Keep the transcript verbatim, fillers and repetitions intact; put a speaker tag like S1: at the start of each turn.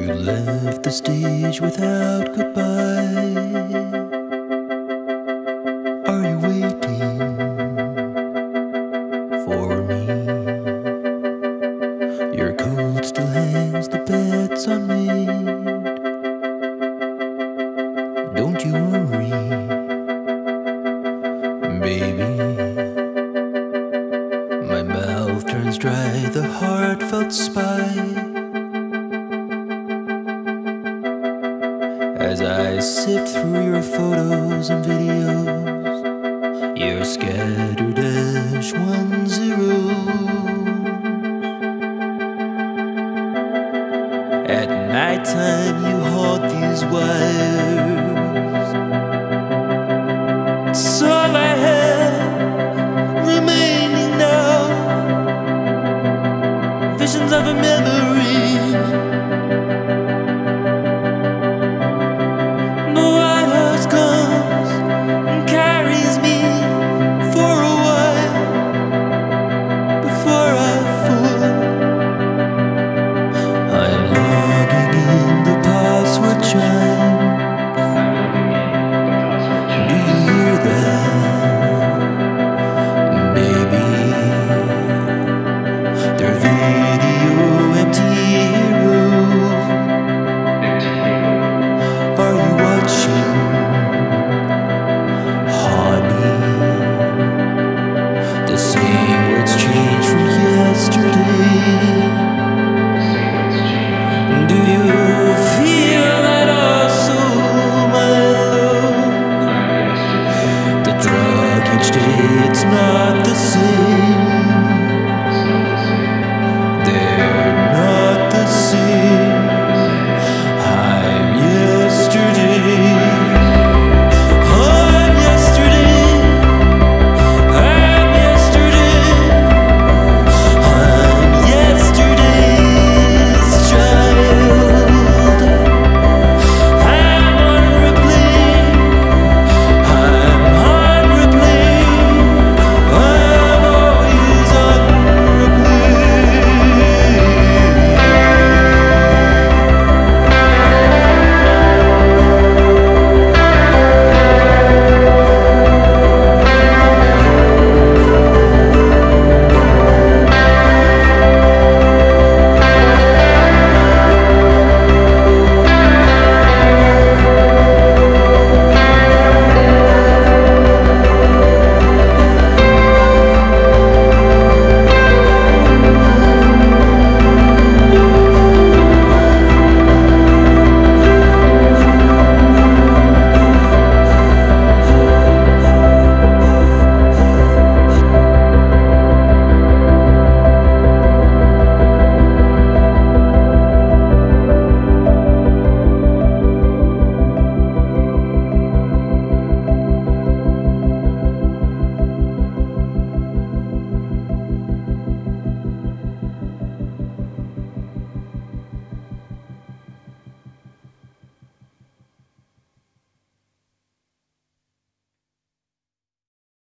S1: You left the stage without goodbye. Are you waiting for me? Your coat still hangs, the bed's unmade. Don't you worry, baby. My mouth turns dry, the heartfelt spite, as I sift through your photos and videos, your scattered ash one zeros. At nighttime you haunt these wild